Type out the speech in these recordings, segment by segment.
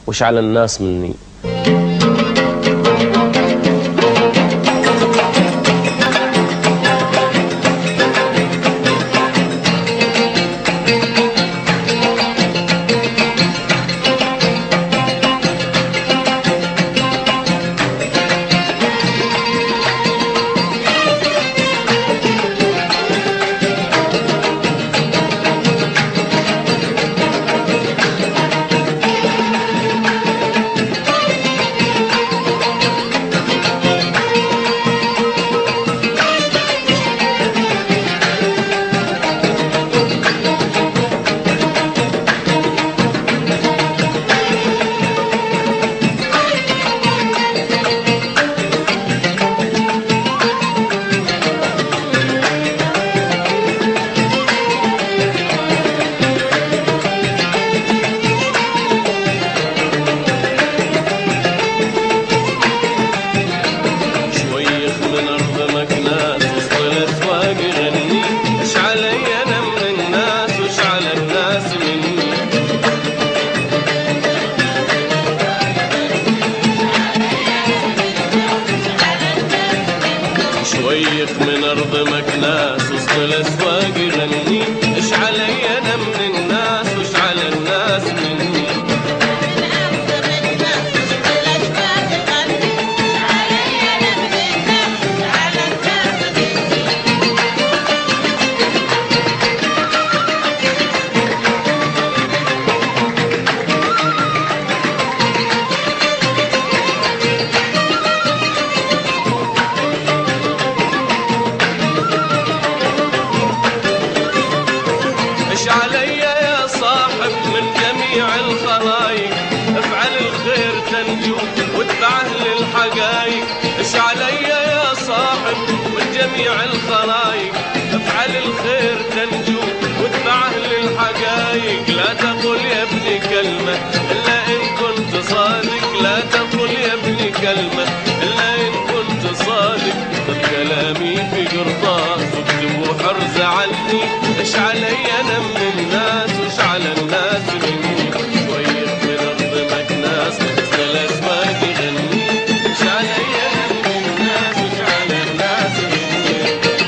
وش على الناس مني. شويخ من أرض مكناس وسط الأسواق يغني، إيش علي أنا من الناس وإيش على الناس مني. إيش علي يا صاحب من جميع الخلايق، افعل الخير تنجو واتبع أهل الحقايق. إيش علي يا صاحب من جميع الخلايق، افعل الخير تنجو واتبع أهل الحقايق. لا تقل يا ابني كلمة إلا إن كنت صادق، لا تقل يا ابني كلمة إلا إن كنت صادق. خذ كلامي في قرطاس واكتبه حرز عني، إيش علي أنا من الناس وإيش على الناس مني. شويخ من أرض مكناس وسط الأسواق يغني، إيش علي أنا من الناس وإيش على الناس مني.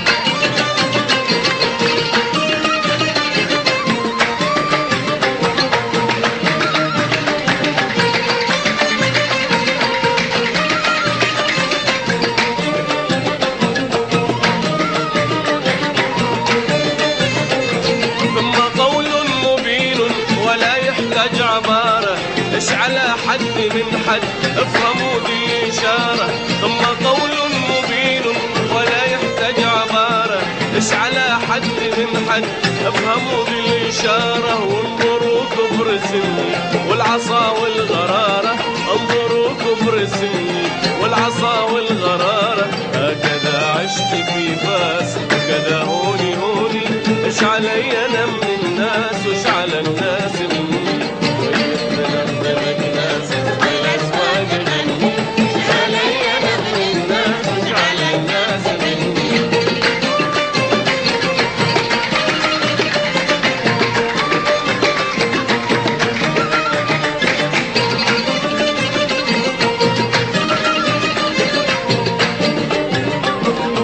عبارة إيش على حد من حد افهموا ذي إشارة، ثم قول مبين ولا يحتاج عبارة. إيش على حد من حد افهموا ذي الإشارة. وانظروا كبر سني والعصا والغرارة، انظروا كبر سني والعصا والغرارة. هكذا عشت في فاس وكذا هوني هوني، إيش علي أنا من الناس وإيش على الناس مني.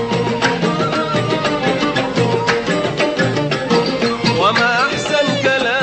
وما أحسن كلام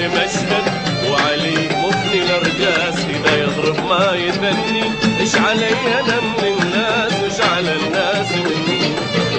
لمشهد وعلي مبني الارجاس اذا يضرب ما يثني. ايش علي انا من الناس وايش على الناس مني؟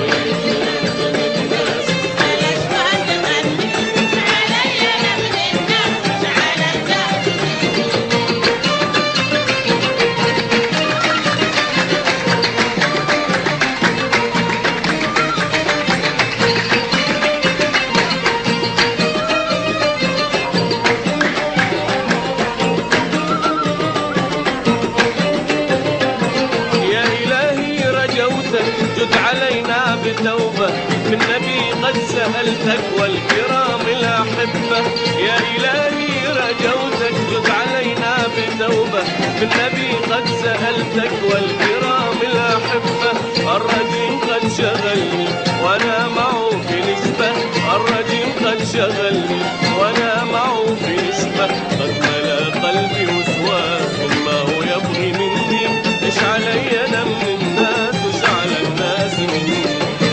جد علينا بتوبة من نبي قد سألتك والكرام الأحبة. يا إلهي رجوتك جد علينا بتوبة من نبي قد سألتك والكرام الأحبة. الرجيم قد شغلني وأنا معه في نسبة. الرجيم قد شغلني وأنا معه في نسبة. قد ملا قلبي وسواس ما هو يبغي مني. إيش علي أنا من الناس وإيش على الناس مني؟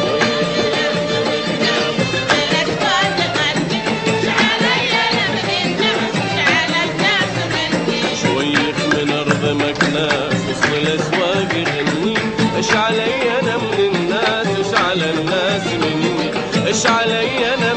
شويخ من أرض مكناس وسط الأسواق يغني. إيش علي أنا من الناس وإيش على الناس مني؟ إيش علي أنا